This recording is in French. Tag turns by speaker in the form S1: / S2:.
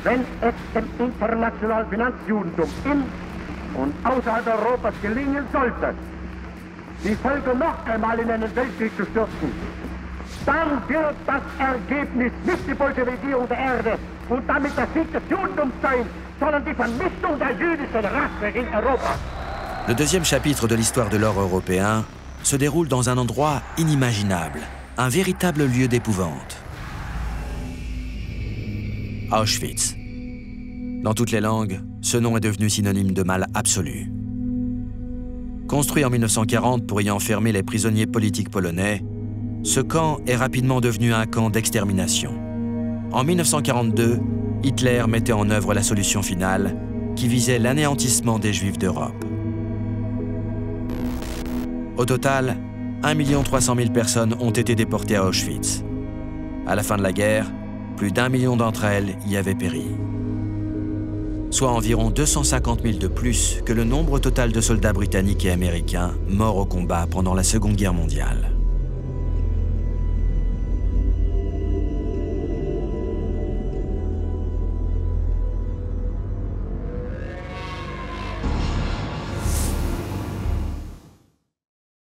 S1: Wenn es dem internationalen Finanzjudentum in und außerhalb Europas gelingen sollte, die Völker noch einmal in einen Weltkrieg zu stürzen, dann wird das Ergebnis nicht die Bolschewisierung der Erde und damit der Sieg des Judentums sein, sondern die Vernichtung der jüdischen Rasse in Europa.
S2: Le deuxième chapitre de l'histoire de l'or européen se déroule dans un endroit inimaginable, un véritable lieu d'épouvante. Auschwitz. Dans toutes les langues, ce nom est devenu synonyme de mal absolu. Construit en 1940 pour y enfermer les prisonniers politiques polonais, ce camp est rapidement devenu un camp d'extermination. En 1942, Hitler mettait en œuvre la solution finale qui visait l'anéantissement des Juifs d'Europe. Au total, 1 300 000 personnes ont été déportées à Auschwitz. À la fin de la guerre, plus d'1 million d'entre elles y avaient péri. Soit environ 250 000 de plus que le nombre total de soldats britanniques et américains morts au combat pendant la Seconde Guerre mondiale.